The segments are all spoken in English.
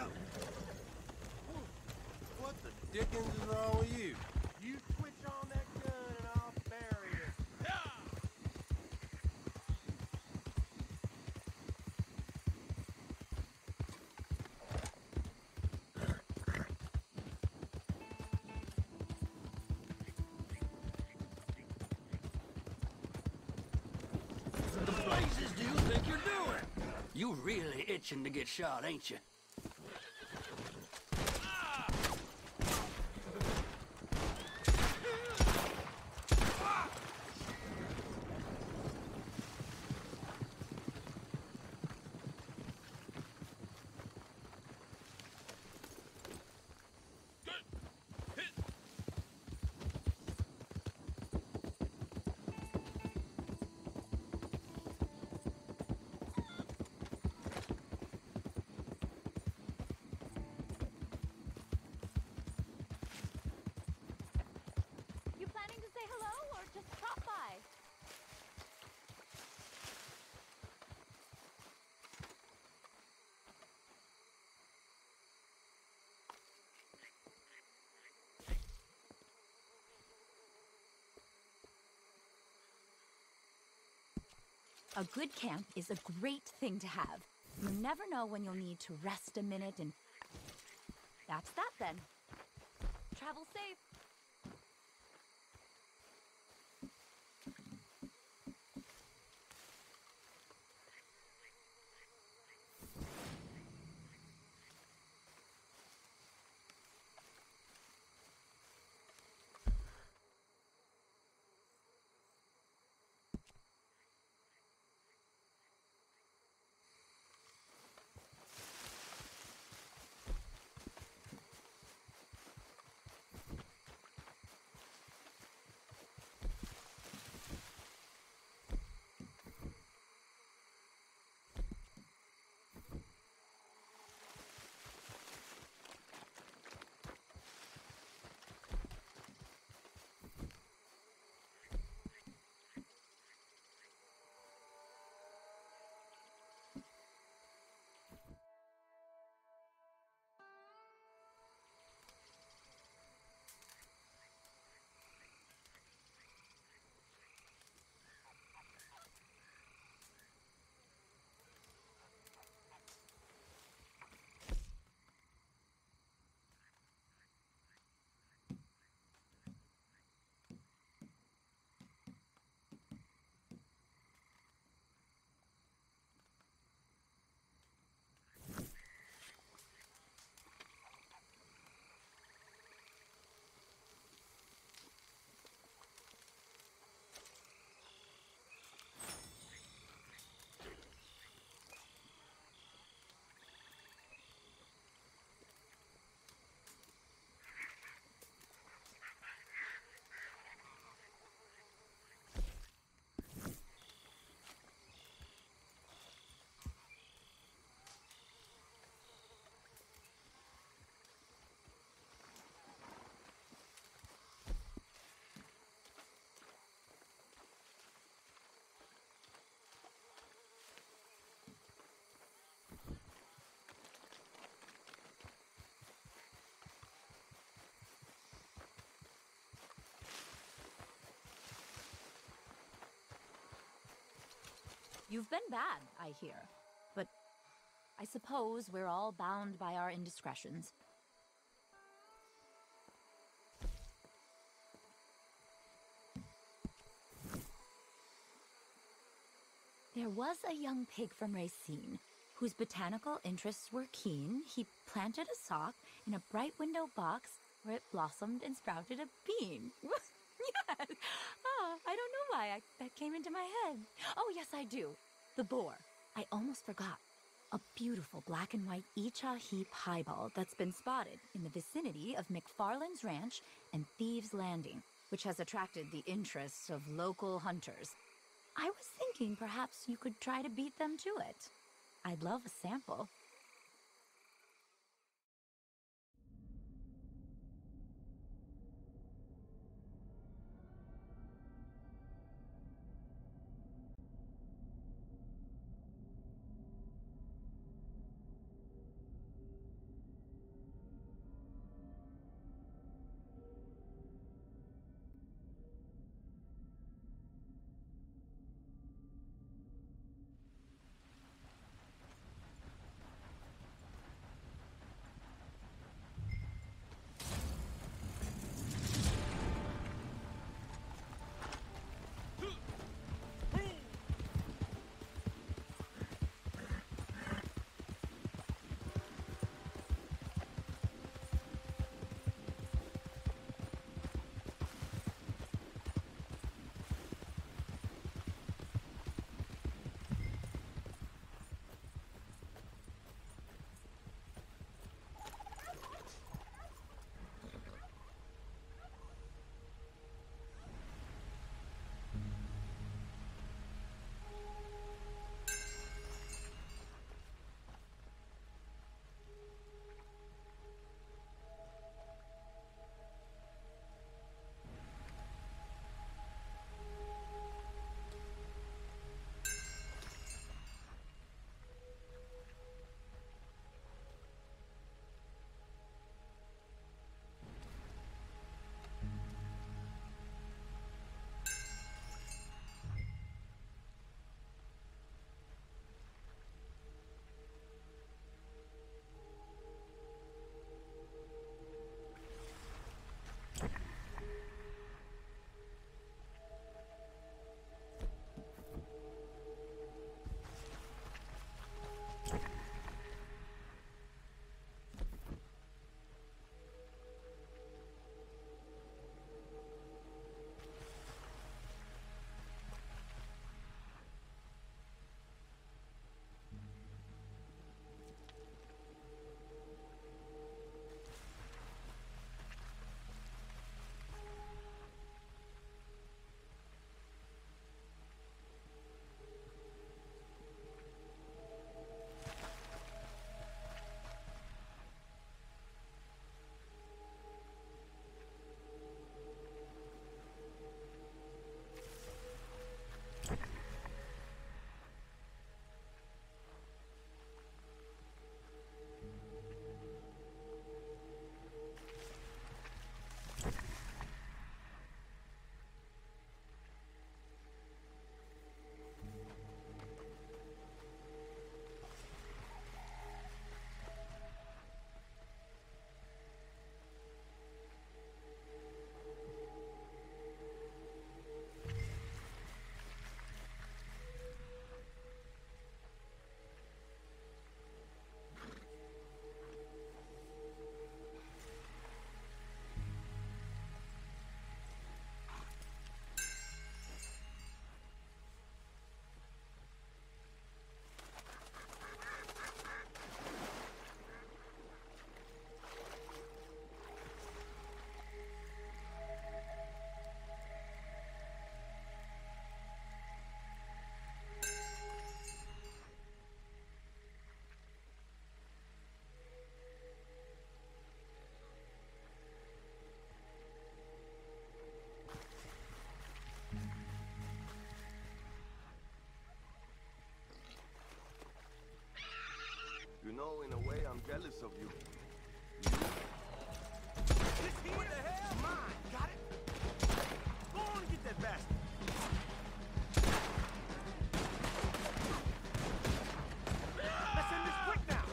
What the dickens is wrong with you? You switch on that gun and I'll bury it. The blazes do you think you're doing? You really itching to get shot, ain't you? You planning to say hello or just drop by? A good camp is a great thing to have. You never know when you'll need to rest a minute and... That's that then. Travel safe. You've been bad, I hear. But I suppose we're all bound by our indiscretions. There was a young pig from Racine, whose botanical interests were keen. He planted a sock in a bright window box where it blossomed and sprouted a bean. Yes! Ah, I don't know why that came into my head. Oh, yes, I do. The boar. I almost forgot. A beautiful black and white Icha Heap highball that's been spotted in the vicinity of McFarland's Ranch and Thieves' Landing, which has attracted the interests of local hunters. I was thinking perhaps you could try to beat them to it. I'd love a sample. know, in a way, I'm jealous of you. What the hell? Mine. Got it? Go on and get that bastard. Let's end this quick now.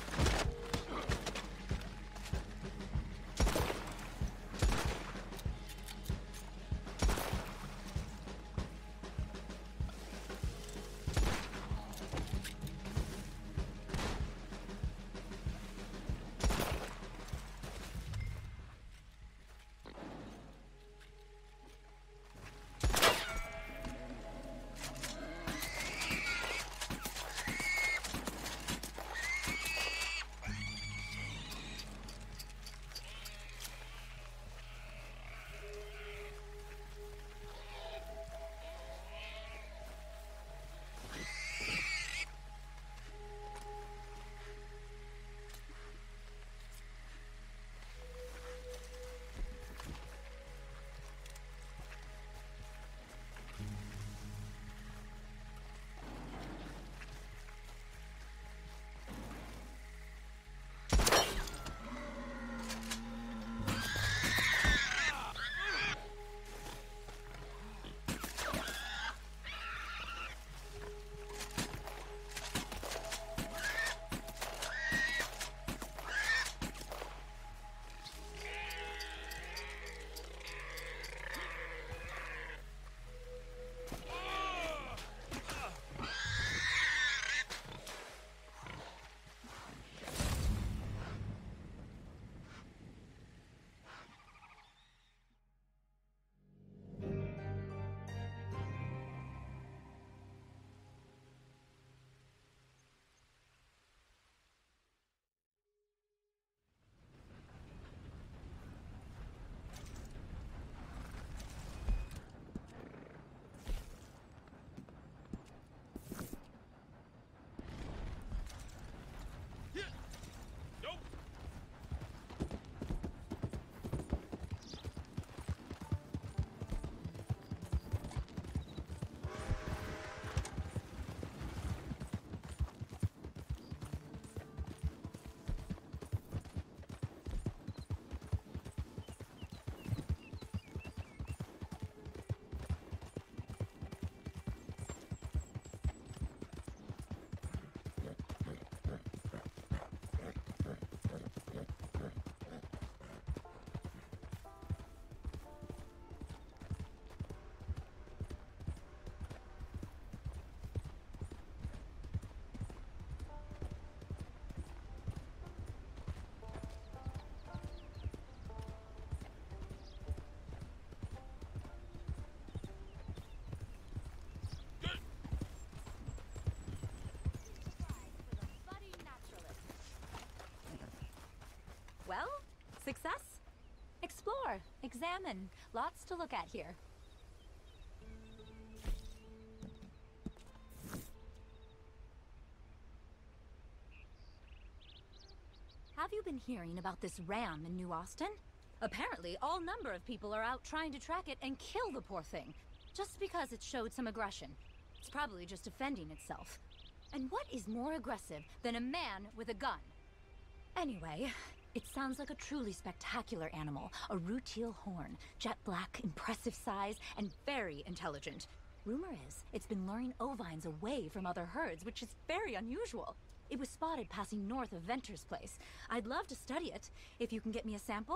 Well, success? Explore, examine. Lots to look at here. Have you been hearing about this ram in New Austin? Apparently, all number of people are out trying to track it and kill the poor thing, just because it showed some aggression. It's probably just defending itself. And what is more aggressive than a man with a gun? Anyway, it sounds like a truly spectacular animal. A Rutiel horn, jet black, impressive size, and very intelligent. Rumor is, it's been luring ovines away from other herds, which is very unusual. It was spotted passing north of Venter's place. I'd love to study it, if you can get me a sample.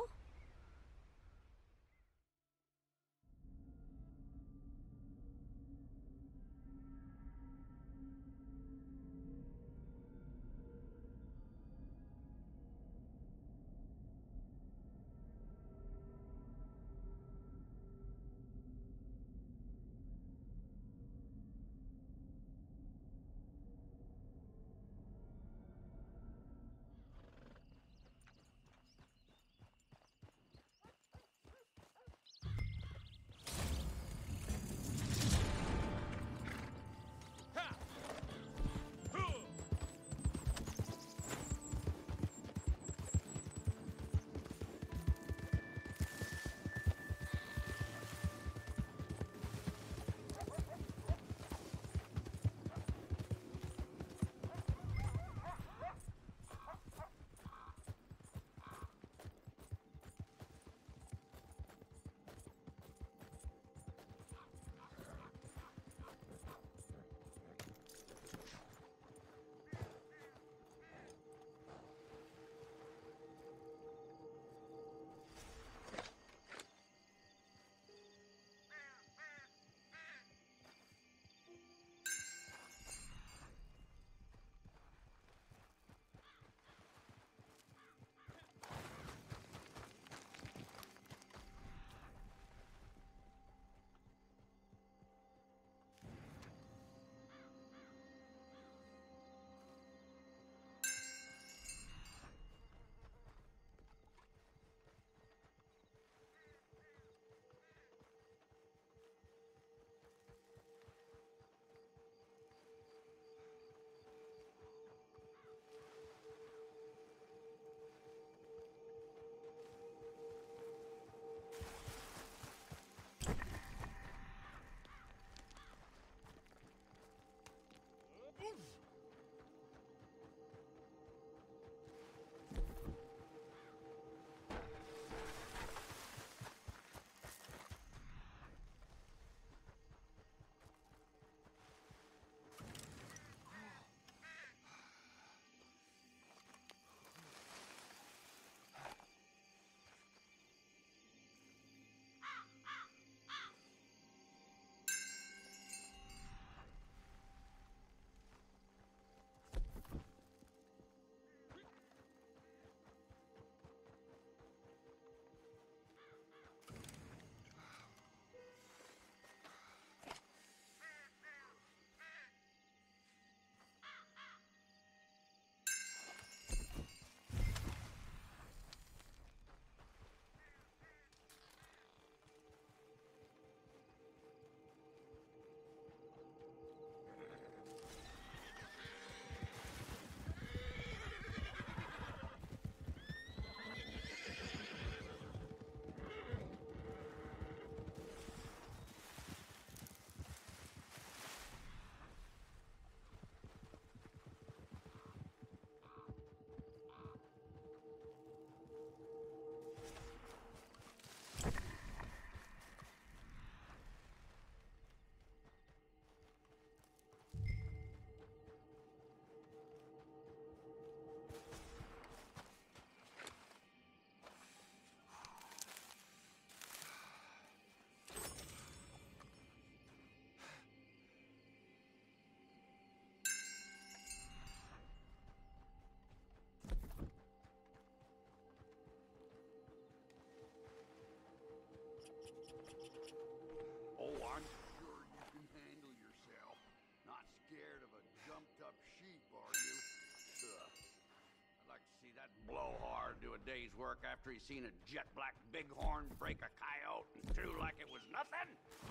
that blowhard do a day's work after he's seen a jet-black bighorn break a coyote in two like it was nothing?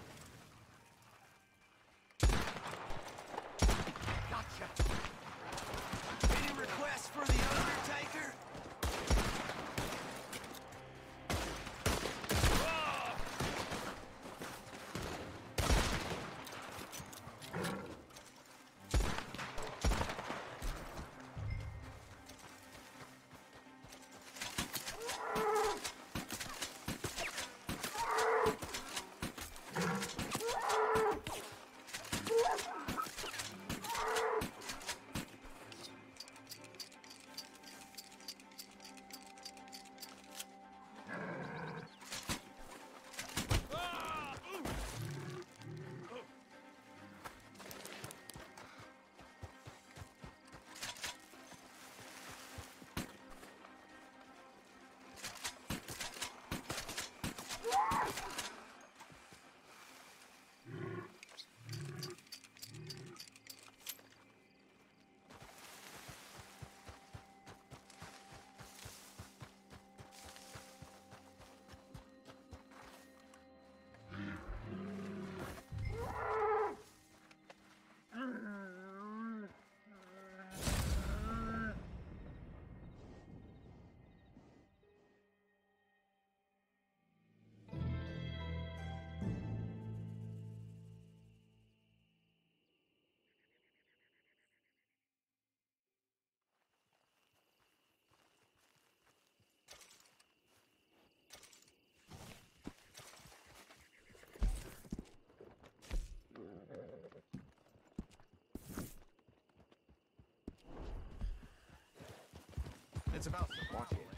Gotcha. Any requests for the Undertaker? It's about watching it.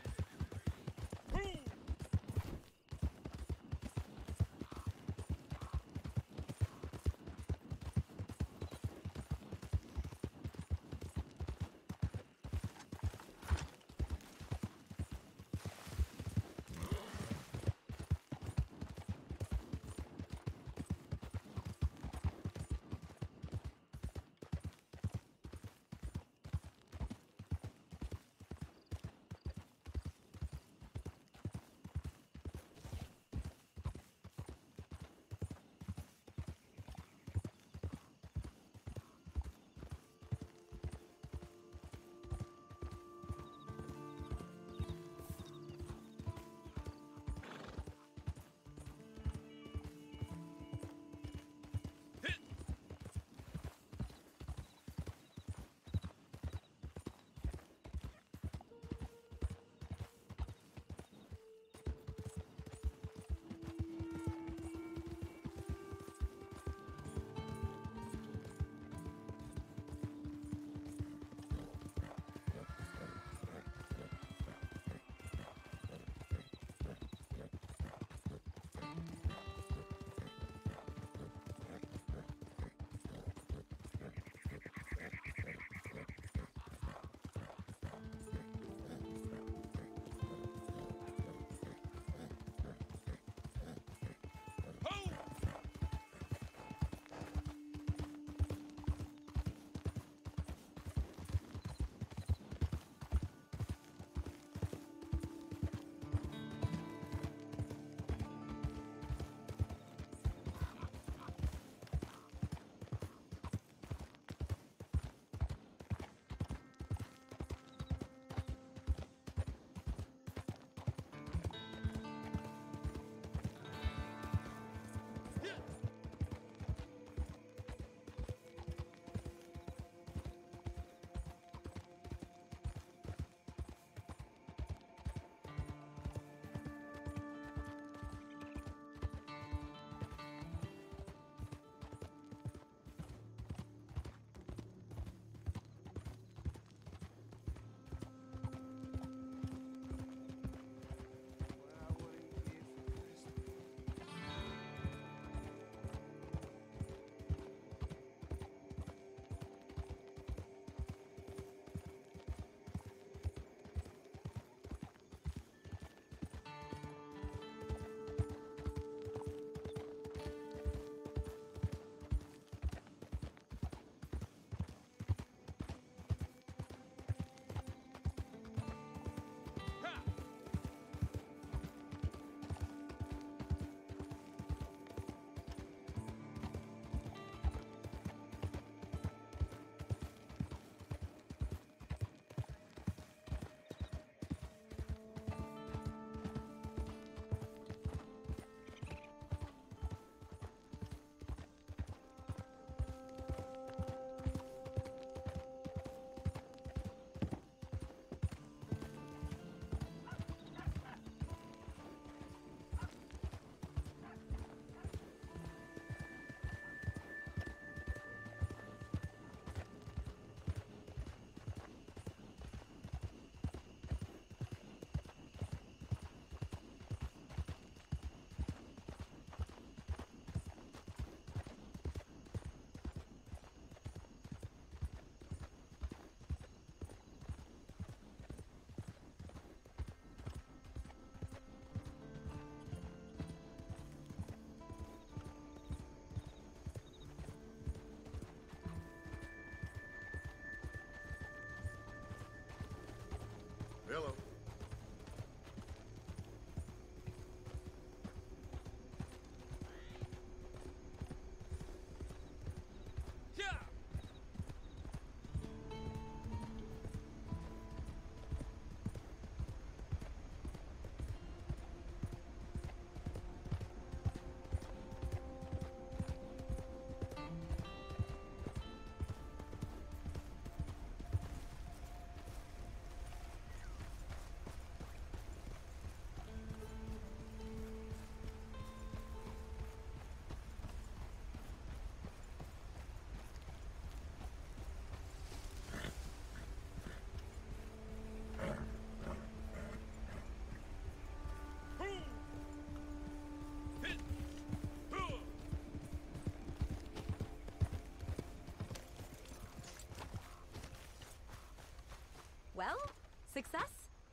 Well, success?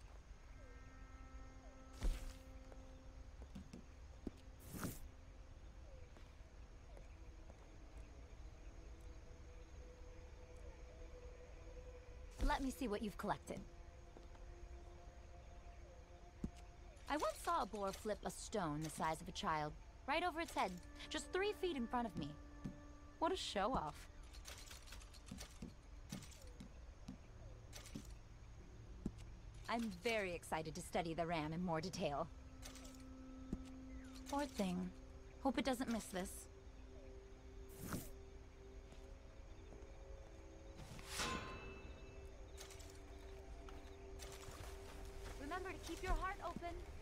Let me see what you've collected. I once saw a boar flip a stone the size of a child, right over its head, just 3 feet in front of me. What a show-off. I'm very excited to study the ram in more detail. Poor thing. Hope it doesn't miss this. Remember to keep your heart open.